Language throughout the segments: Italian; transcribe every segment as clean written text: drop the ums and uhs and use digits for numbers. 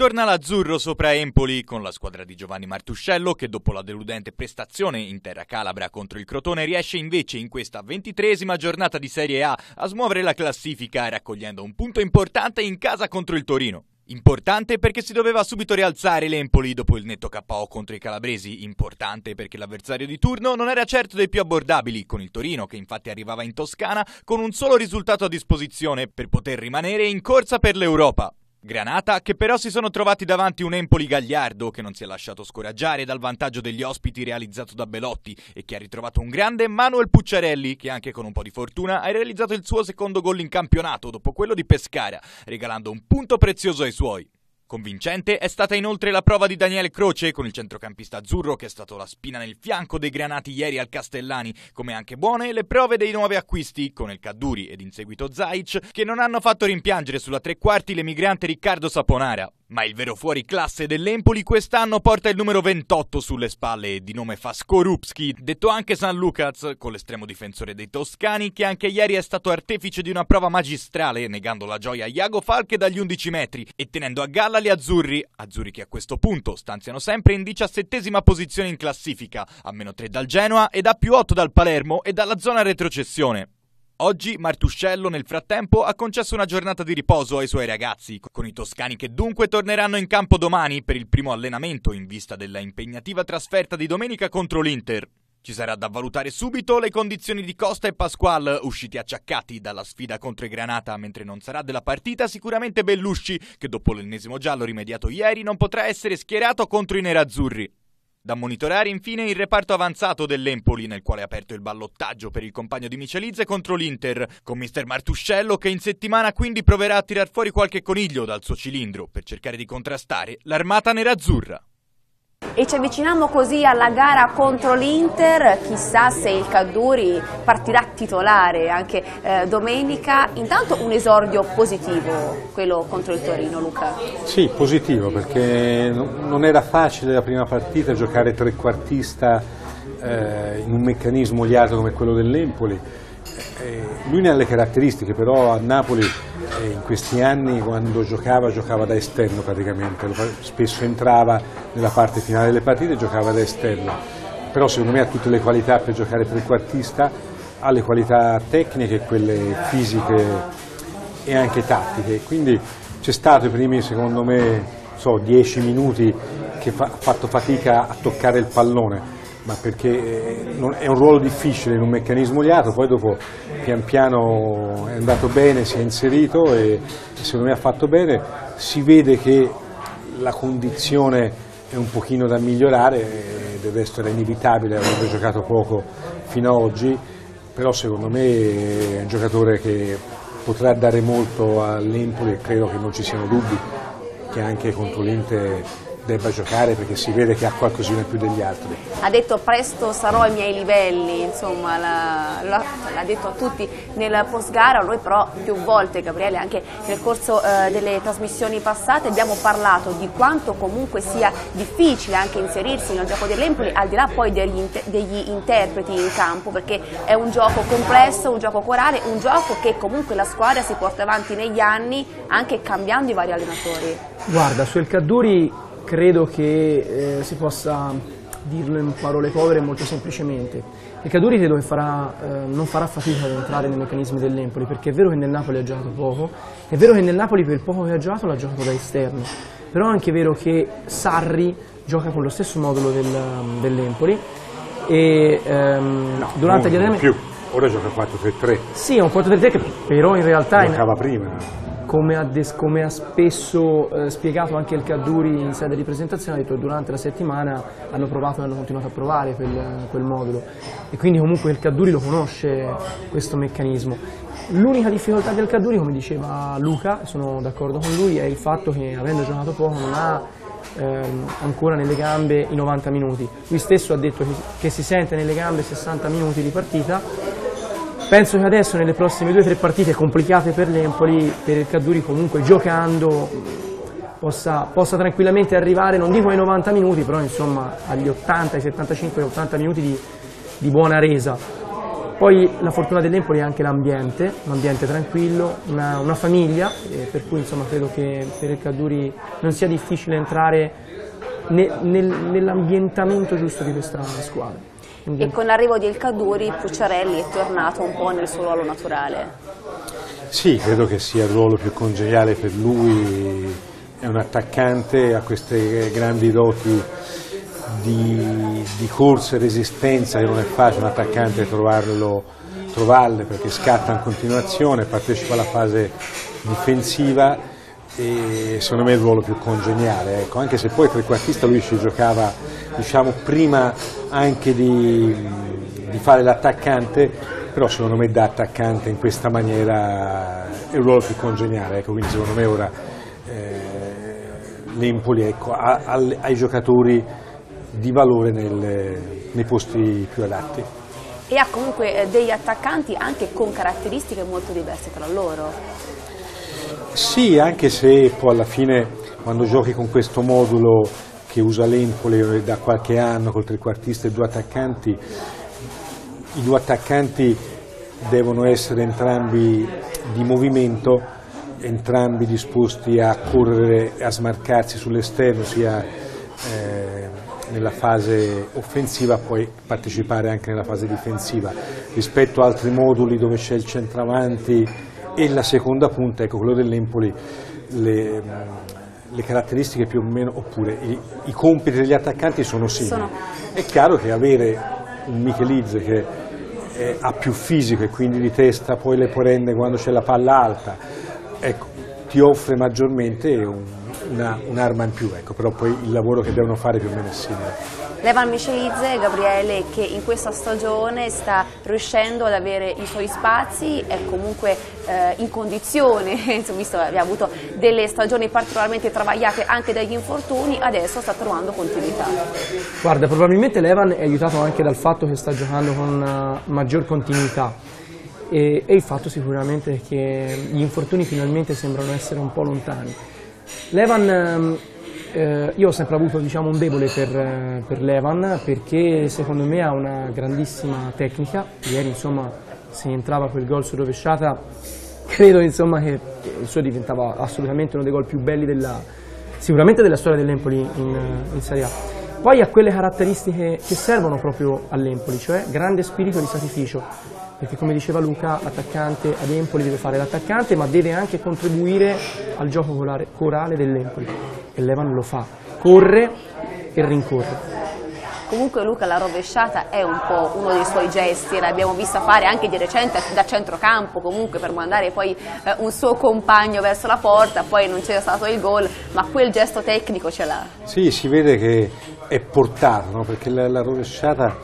Torna l'azzurro sopra Empoli con la squadra di Giovanni Martuscello che dopo la deludente prestazione in terra calabra contro il Crotone riesce invece in questa 23esima giornata di Serie A a smuovere la classifica raccogliendo un punto importante in casa contro il Torino. Importante perché si doveva subito rialzare l'Empoli dopo il netto KO contro i calabresi, importante perché l'avversario di turno non era certo dei più abbordabili, con il Torino che infatti arrivava in Toscana con un solo risultato a disposizione per poter rimanere in corsa per l'Europa. Granata che però si sono trovati davanti un Empoli gagliardo che non si è lasciato scoraggiare dal vantaggio degli ospiti realizzato da Belotti e che ha ritrovato un grande Manuel Pucciarelli che anche con un po' di fortuna ha realizzato il suo secondo gol in campionato dopo quello di Pescara, regalando un punto prezioso ai suoi. Convincente è stata inoltre la prova di Daniele Croce con il centrocampista azzurro che è stato la spina nel fianco dei granati ieri al Castellani, come anche buone le prove dei nuovi acquisti con El Kaddouri ed in seguito Zaic che non hanno fatto rimpiangere sulla tre quarti l'emigrante Riccardo Saponara. Ma il vero fuoriclasse dell'Empoli quest'anno porta il numero 28 sulle spalle, di nome Faskorupski, detto anche San Lucas, con l'estremo difensore dei toscani che anche ieri è stato artefice di una prova magistrale, negando la gioia a Iago Falche dagli 11 metri e tenendo a galla gli azzurri che a questo punto stanziano sempre in 17ª posizione in classifica, a -3 dal Genoa ed a +8 dal Palermo e dalla zona retrocessione. Oggi Martuscello nel frattempo ha concesso una giornata di riposo ai suoi ragazzi, con i toscani che dunque torneranno in campo domani per il primo allenamento in vista della impegnativa trasferta di domenica contro l'Inter. Ci sarà da valutare subito le condizioni di Costa e Pasqual, usciti acciaccati dalla sfida contro i Granata, mentre non sarà della partita sicuramente Bellusci, che dopo l'ennesimo giallo rimediato ieri non potrà essere schierato contro i nerazzurri. Da monitorare infine il reparto avanzato dell'Empoli, nel quale è aperto il ballottaggio per il compagno di Michelizze contro l'Inter, con mister Martuscello che in settimana quindi proverà a tirar fuori qualche coniglio dal suo cilindro per cercare di contrastare l'armata nerazzurra. E ci avviciniamo così alla gara contro l'Inter, chissà se il Kaddouri partirà titolare anche domenica. Intanto un esordio positivo, quello contro il Torino, Luca. Sì, positivo, perché non era facile la prima partita giocare trequartista in un meccanismo oliato come quello dell'Empoli. Lui ne ha le caratteristiche, però a Napoli in questi anni quando giocava da esterno praticamente, spesso entrava nella parte finale delle partite e giocava da esterno, però secondo me ha tutte le qualità per giocare trequartista, ha le qualità tecniche, quelle fisiche e anche tattiche, quindi c'è stato i primi secondo me 10 minuti che ha fatto fatica a toccare il pallone, ma perché è un ruolo difficile in un meccanismo oliato, poi dopo pian piano è andato bene, si è inserito e secondo me ha fatto bene, si vede che la condizione è un pochino da migliorare, del resto era inevitabile, avrebbe giocato poco fino ad oggi, però secondo me è un giocatore che potrà dare molto all'Empoli e credo che non ci siano dubbi che anche contro l'Inter debba giocare perché si vede che ha qualcosina in più degli altri. Ha detto presto sarò ai miei livelli, insomma l'ha detto a tutti nel post gara, noi però più volte, Gabriele, anche nel corso delle trasmissioni passate abbiamo parlato di quanto comunque sia difficile anche inserirsi nel gioco dell'Empoli, al di là poi degli interpreti in campo, perché è un gioco complesso, un gioco corale, un gioco che comunque la squadra si porta avanti negli anni anche cambiando i vari allenatori. Guarda, su El Kaddouri credo che si possa dirlo in parole povere molto semplicemente. Il Kaddouri credo che non farà fatica ad entrare nei meccanismi dell'Empoli, perché è vero che nel Napoli ha giocato poco, è vero che nel Napoli per il poco che ha giocato l'ha giocato da esterno, però è anche vero che Sarri gioca con lo stesso modulo dell'Empoli e durante gli allenamenti... più, ora gioca 4-3-3. Sì, è un 4-3-3 che però in realtà... Giocava prima. Come ha spesso spiegato anche il Kaddouri in sede di presentazione, ha detto che durante la settimana hanno provato e hanno continuato a provare quel modulo e quindi comunque il Kaddouri lo conosce questo meccanismo. L'unica difficoltà del Kaddouri, come diceva Luca, sono d'accordo con lui, è il fatto che avendo giocato poco non ha ancora nelle gambe i 90 minuti. Lui stesso ha detto che si sente nelle gambe 60 minuti di partita. Penso che adesso nelle prossime 2 o 3 partite complicate per l'Empoli, per il Kaddouri comunque giocando possa tranquillamente arrivare, non dico ai 90 minuti, però insomma agli 80, ai 75, 80 minuti di buona resa. Poi la fortuna dell'Empoli è anche l'ambiente, un ambiente tranquillo, una famiglia, per cui insomma credo che per il Caduri non sia difficile entrare nell'ambientamento giusto di questa squadra. E con l'arrivo di El Kaddouri Pucciarelli è tornato un po' nel suo ruolo naturale. Sì, credo che sia il ruolo più congeniale per lui, è un attaccante, ha queste grandi doti di corsa e resistenza che non è facile un attaccante trovarle perché scatta in continuazione, partecipa alla fase difensiva e secondo me è il ruolo più congeniale, ecco, anche se poi trequartista lui ci giocava, diciamo, prima anche di fare l'attaccante, però secondo me da attaccante in questa maniera è il ruolo più congeniale, ecco, quindi secondo me ora l'Empoli, ecco, ai giocatori di valore nei posti più adatti. E ha comunque degli attaccanti anche con caratteristiche molto diverse tra loro. Sì, anche se poi alla fine quando giochi con questo modulo che usa l'Empoli da qualche anno col trequartista e due attaccanti, i due attaccanti devono essere entrambi di movimento, entrambi disposti a correre e a smarcarsi sull'esterno sia nella fase offensiva, poi partecipare anche nella fase difensiva. Rispetto a altri moduli dove c'è il centravanti e la seconda punta, ecco, quello dell'Empoli, le caratteristiche più o meno, oppure i compiti degli attaccanti sono simili. È chiaro che avere un Michelidze che ha più fisico e quindi di testa poi le prende quando c'è la palla alta, ecco, ti offre maggiormente un'arma in più, ecco, però poi il lavoro che devono fare più o meno è simile. Levan Michelidze, Gabriele, che in questa stagione sta riuscendo ad avere i suoi spazi, è comunque in condizione, visto che abbiamo avuto delle stagioni particolarmente travagliate anche dagli infortuni, adesso sta trovando continuità. Guarda, probabilmente Levan è aiutato anche dal fatto che sta giocando con maggior continuità e il fatto sicuramente che gli infortuni finalmente sembrano essere un po' lontani. Levan, io ho sempre avuto, diciamo, un debole per Levan perché secondo me ha una grandissima tecnica. Ieri insomma se entrava quel gol su rovesciata credo insomma che il suo diventava assolutamente uno dei gol più belli sicuramente della storia dell'Empoli in Serie A. Poi ha quelle caratteristiche che servono proprio all'Empoli, cioè grande spirito di sacrificio, perché come diceva Luca, l'attaccante ad Empoli deve fare l'attaccante ma deve anche contribuire al gioco corale dell'Empoli e Levan lo fa, corre e rincorre. Comunque Luca, la rovesciata è un po' uno dei suoi gesti, l'abbiamo vista fare anche di recente da centrocampo comunque per mandare poi un suo compagno verso la porta, poi non c'era stato il gol, ma quel gesto tecnico ce l'ha. Sì, si vede che è portato, no? Perché la rovesciata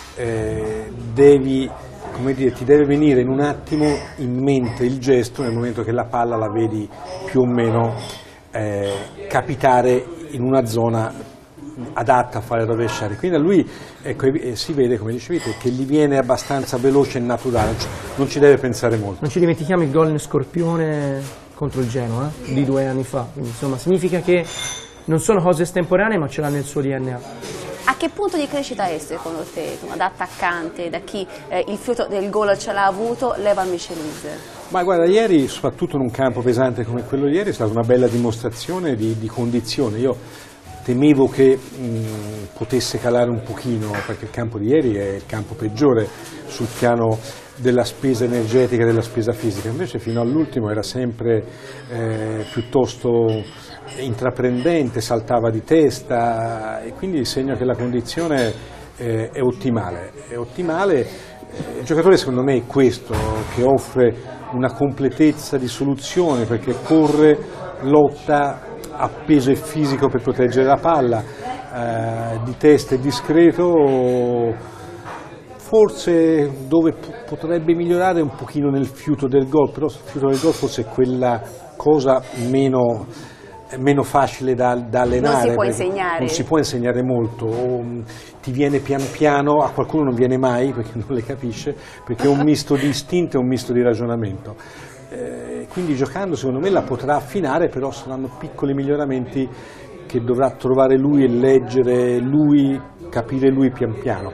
come dire, ti deve venire in un attimo in mente il gesto nel momento che la palla la vedi più o meno capitare in una zona adatta a fare rovesciare, quindi a lui, ecco, si vede, come dicevi te, che gli viene abbastanza veloce e naturale, non ci deve pensare molto. Non ci dimentichiamo il gol in Scorpione contro il Genoa di 2 anni fa, quindi insomma significa che non sono cose estemporanee ma ce l'ha nel suo DNA. A che punto di crescita è secondo te, da attaccante, da chi il fiuto del gol ce l'ha avuto, Levan Michelidze? Ma guarda, ieri, soprattutto in un campo pesante come quello di ieri, è stata una bella dimostrazione di condizione. Io temevo che potesse calare un pochino, perché il campo di ieri è il campo peggiore sul piano della spesa energetica e della spesa fisica, invece fino all'ultimo era sempre piuttosto intraprendente, saltava di testa e quindi segno che la condizione è ottimale. Il giocatore secondo me è questo, che offre una completezza di soluzione perché corre, lotta, ha peso e fisico per proteggere la palla, di testa è discreto, forse dove potrebbe migliorare un pochino nel fiuto del gol, però il fiuto del gol forse è quella cosa meno facile da allenare. Non si può insegnare. Non si può insegnare molto, ti viene pian piano, a qualcuno non viene mai perché non le capisce, perché è un misto di istinto e un misto di ragionamento. Quindi giocando secondo me la potrà affinare, però saranno piccoli miglioramenti che dovrà trovare lui e leggere lui, capire lui pian piano.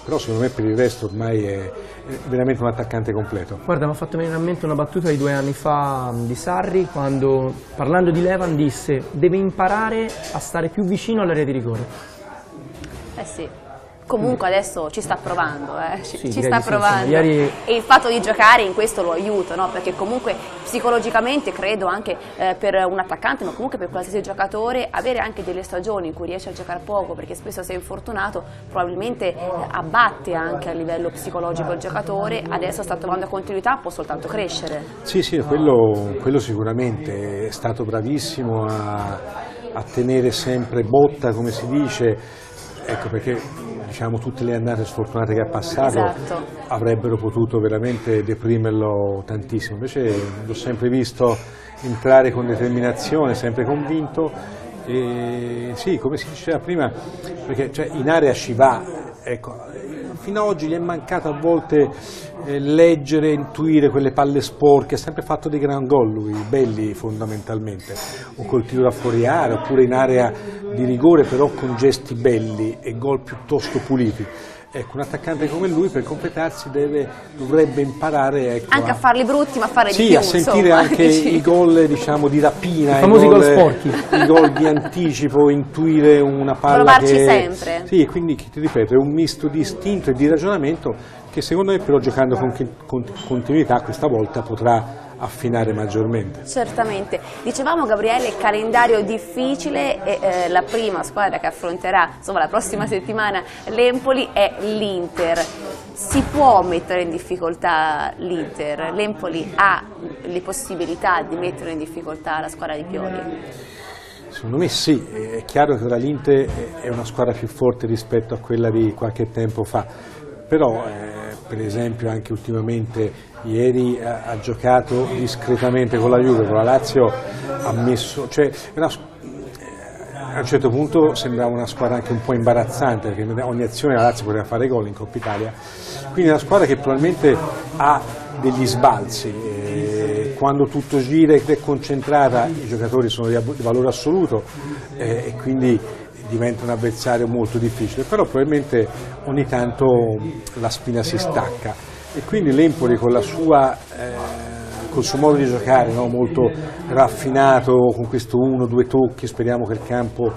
però secondo me per il resto ormai è veramente un attaccante completo. Guarda, mi ha fatto venire in mente una battuta di 2 anni fa di Sarri, quando parlando di Levan disse: deve imparare a stare più vicino all'area di rigore. Eh sì. Comunque adesso ci sta provando, ci direi sta di sì, provando, insomma, ieri... e il fatto di giocare in questo lo aiuta, no? Perché comunque psicologicamente credo anche per un attaccante, ma comunque per qualsiasi giocatore, avere anche delle stagioni in cui riesce a giocare poco perché spesso sei infortunato probabilmente abbatte anche a livello psicologico il giocatore. Adesso sta trovando continuità, può soltanto crescere. Sì, quello sicuramente, è stato bravissimo a tenere sempre botta, come si dice, ecco perché diciamo tutte le annate sfortunate che ha passato avrebbero potuto veramente deprimerlo tantissimo, invece l'ho sempre visto entrare con determinazione, sempre convinto, e sì, come si diceva prima, perché cioè, in area ci va, ecco, fino ad oggi gli è mancato a volte leggere, intuire quelle palle sporche, ha sempre fatto dei gran gol lui, belli fondamentalmente, o col tiro da fuori area, oppure in area di rigore però con gesti belli e gol piuttosto puliti. Ecco, un attaccante come lui per completarsi dovrebbe imparare, ecco, anche a farli brutti, ma a fare sì, di più, a sentire insomma. anche i gol, diciamo, di rapina, i famosi gol sporchi, i gol di anticipo, intuire una palla, provarci sempre. Sì, quindi ti ripeto, è un misto di istinto e di ragionamento che secondo me però giocando con continuità questa volta potrà affinare maggiormente. Certamente. Dicevamo, Gabriele, calendario difficile e la prima squadra che affronterà insomma la prossima settimana l'Empoli è l'Inter. Si può mettere in difficoltà l'Inter? L'Empoli ha le possibilità di mettere in difficoltà la squadra di Pioli? Secondo me sì, è chiaro che ora l'Inter è una squadra più forte rispetto a quella di qualche tempo fa, però per esempio anche ultimamente ieri ha giocato discretamente con la Juve, con la Lazio ha messo, cioè, a un certo punto sembrava una squadra anche un po' imbarazzante perché ogni azione la Lazio poteva fare gol in Coppa Italia, quindi è una squadra che probabilmente ha degli sbalzi, quando tutto gira ed è concentrata i giocatori sono di valore assoluto e quindi diventa un avversario molto difficile, però probabilmente ogni tanto la spina si stacca e quindi l'Empoli con col suo modo di giocare, no, molto raffinato, con questo 1-2 tocchi, speriamo che il campo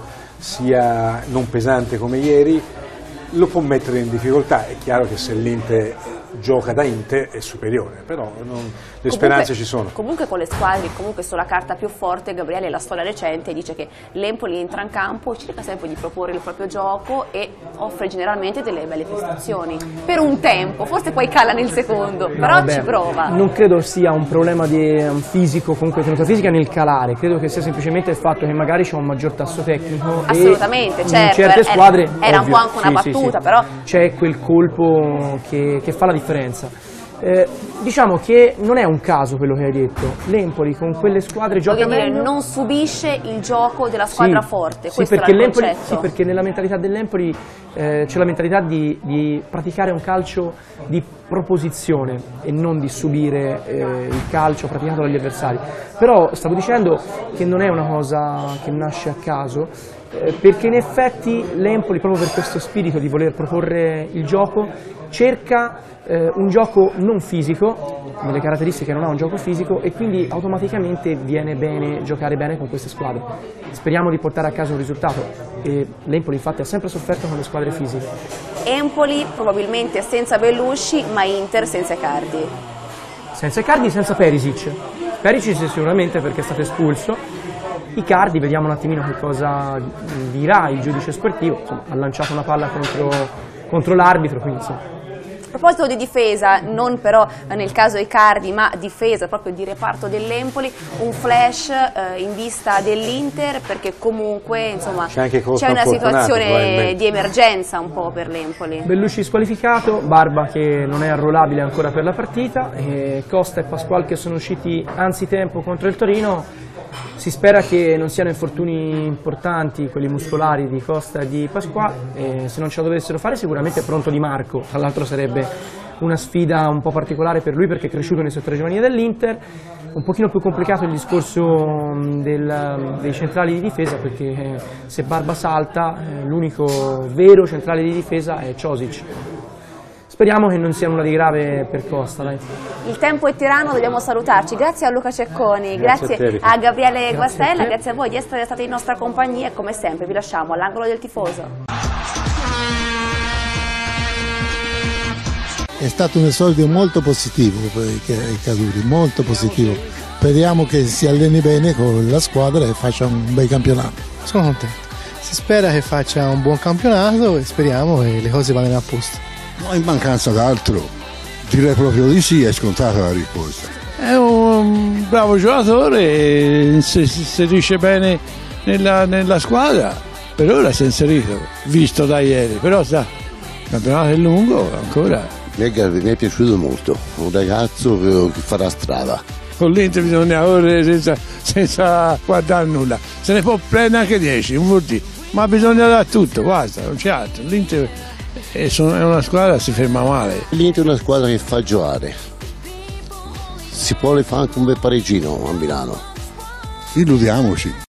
sia non pesante come ieri, lo può mettere in difficoltà. È chiaro che se l'Inter gioca da Inter è superiore, però le speranze ci sono. Comunque con le squadre, comunque sulla carta più forte, Gabriele, la storia recente dice che l'Empoli entra in campo, cerca sempre di proporre il proprio gioco e offre generalmente delle belle prestazioni. Per un tempo, forse poi cala nel secondo, però ci prova. Non credo sia un problema di fisico, comunque tenuta fisica nel calare, credo che sia semplicemente il fatto che magari c'è un maggior tasso tecnico. Assolutamente, e certo, in certe squadre era un po' anche una battuta, sì. però c'è quel colpo che fa la differenza. Diciamo che non è un caso quello che hai detto, l'Empoli con quelle squadre gioca meglio, non subisce il gioco della squadra forte, sì, questo perché era il concetto. Sì, perché nella mentalità dell'Empoli c'è la mentalità di praticare un calcio di proposizione e non di subire il calcio praticato dagli avversari, però stavo dicendo che non è una cosa che nasce a caso, perché in effetti l'Empoli, proprio per questo spirito di voler proporre il gioco, cerca un gioco non fisico, nelle caratteristiche non ha un gioco fisico e quindi automaticamente viene bene giocare bene con queste squadre. Speriamo di portare a casa un risultato e l'Empoli infatti ha sempre sofferto con le squadre fisiche. Empoli probabilmente senza Bellusci, ma Inter senza Icardi. Senza Icardi, senza Perisic. Perisic sicuramente perché è stato espulso. Icardi, vediamo un attimino che cosa dirà il giudice sportivo, insomma, ha lanciato una palla contro l'arbitro, quindi insomma. A proposito di difesa, non però nel caso Icardi, ma difesa proprio di reparto dell'Empoli, un flash in vista dell'Inter, perché comunque insomma c'è una situazione di emergenza un po' per l'Empoli. Bellusci squalificato, Barba che non è arruolabile ancora per la partita, e Costa e Pasquale che sono usciti anzitempo contro il Torino. Si spera che non siano infortuni importanti, quelli muscolari di Costa e di Pasquale, e se non ce la dovessero fare sicuramente Pronto Di Marco, tra l'altro sarebbe una sfida un po' particolare per lui perché è cresciuto nei settori giovanili dell'Inter. Un pochino più complicato il discorso dei centrali di difesa, perché se Barba salta l'unico vero centrale di difesa è Čosić. speriamo che non sia nulla di grave per Costa. Dai. Il tempo è tiranno, dobbiamo salutarci. Grazie a Luca Cecconi, grazie a Gabriele Guastella, grazie a voi di essere stati in nostra compagnia e come sempre vi lasciamo all'angolo del tifoso. È stato un esordio molto positivo per i Caduri, molto positivo. Speriamo che si alleni bene con la squadra e faccia un bel campionato. Sono contento. Si spera che faccia un buon campionato e speriamo che le cose vadano a posto. No, in mancanza d'altro, direi proprio di sì, è scontata la risposta. È un bravo giocatore e si inserisce bene nella squadra. Per ora si è inserito, visto da ieri, però sa, il campionato è lungo ancora. Mi è piaciuto molto, un ragazzo che farà strada. Con l'Inter bisogna correre senza guardare nulla, se ne può prendere anche 10, non vuol dire, ma bisogna dare tutto, basta, non c'è altro. L'Inter è una squadra che si ferma male. L'Inter è una squadra che fa giocare, si può fare anche un bel pareggino a Milano. Illudiamoci.